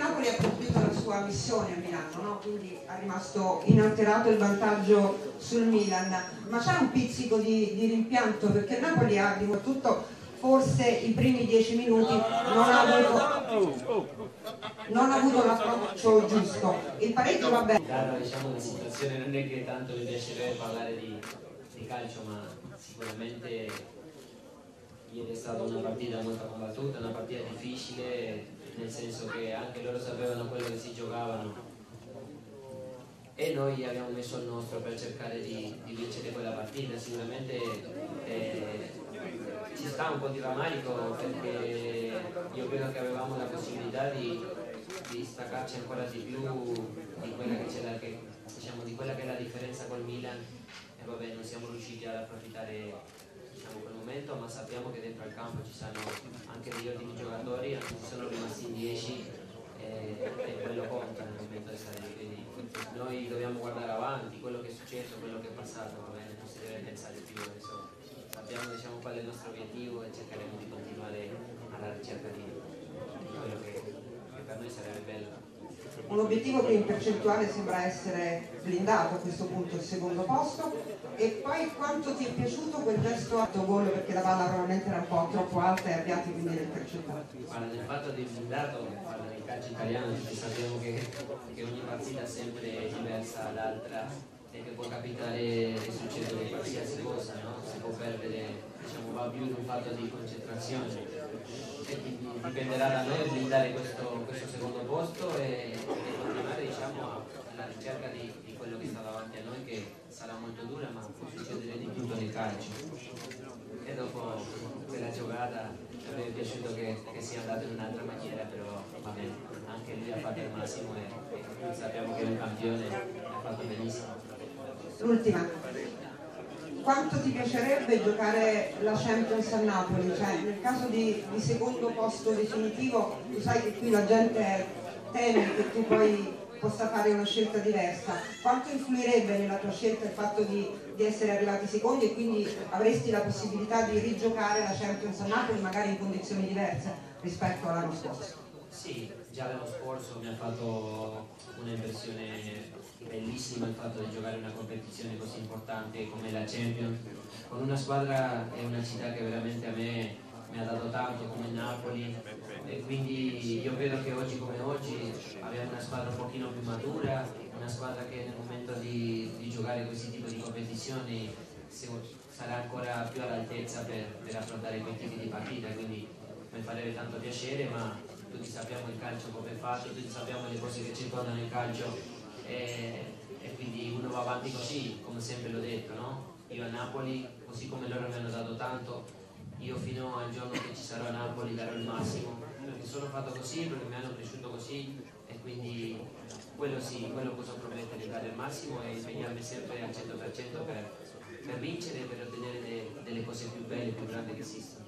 Napoli ha compiuto la sua missione a Milano, no? Quindi è rimasto inalterato il vantaggio sul Milan, ma c'è un pizzico di rimpianto, perché il Napoli ha soprattutto forse i primi 10 minuti non ha avuto l'approccio giusto. Il pareggio va bene. Data, diciamo, la situazione non è che tanto mi piacerebbe parlare di calcio, ma sicuramente ieri è stata una partita molto combattuta, una partita difficile, nel senso che anche loro sapevano quello che si giocavano e noi abbiamo messo il nostro per cercare di vincere quella partita. Sicuramente ci sta un po' di rammarico, perché io credo che avevamo la possibilità di staccarci ancora di più di quella che c'è diciamo, di quella che è la differenza col Milan, e vabbè, non siamo riusciti ad approfittare, diciamo, quel momento, ma sappiamo che dentro al campo ci sono anche degli ottimi giocatori, anche se sono rimasti in 10 e quello conta nel momento di stare lì. Quindi noi dobbiamo guardare avanti, quello che è successo, quello che è passato, va bene, non si deve pensare più adesso. Sappiamo, diciamo, qual è il nostro obiettivo e cercheremo di continuare alla ricerca di quello che per noi sarebbe bello. Un obiettivo che in percentuale sembra essere blindato a questo punto, il secondo posto. E poi quanto ti è piaciuto quel gesto autogol, perché la palla probabilmente era un po' troppo alta e avviati quindi nel percentuale? Guarda, nel fatto di blindato, nel calcio italiano tutti sappiamo che ogni partita è sempre diversa dall'altra e che può capitare e succedere qualsiasi cosa, no? Si può perdere, diciamo, va più in un fatto di concentrazione, e quindi dipenderà da noi blindare questo secondo posto e continuare, diciamo, alla ricerca di quello che sta davanti a noi, che sarà molto dura, ma può succedere di tutto nel calcio. E dopo quella giocata mi è piaciuto che sia andato in un'altra maniera, però va bene, anche lui ha fatto il massimo e sappiamo che è un campione, ha fatto benissimo. L'ultima, quanto ti piacerebbe giocare la Champions a Napoli? Cioè, nel caso di secondo posto definitivo, tu sai che qui la gente teme che tu poi possa fare una scelta diversa. Quanto influirebbe nella tua scelta il fatto di essere arrivati secondi, e quindi avresti la possibilità di rigiocare la Champions a Napoli magari in condizioni diverse rispetto all'anno scorso? Sì, già l'anno scorso mi ha fatto un'impressione bellissima il fatto di giocare una competizione così importante come la Champions, con una squadra e una città che veramente a me mi ha dato tanto, come Napoli, e quindi io credo che oggi come oggi abbiamo una squadra un pochino più matura, una squadra che nel momento di giocare questi tipi di competizioni sarà ancora più all'altezza per affrontare quei tipi di partita, quindi mi farebbe tanto piacere, ma tutti sappiamo il calcio come è fatto, tutti sappiamo le cose che circondano il calcio, e quindi uno va avanti così, come sempre l'ho detto, no? Io a Napoli, così come loro mi hanno dato tanto, io fino al giorno che ci sarò a Napoli darò il massimo, perché sono fatto così, perché mi hanno cresciuto così, e quindi quello sì, quello posso promettere, dare il massimo e impegnarmi sempre al 100% per vincere e per ottenere delle cose più belle e più grandi che esistono.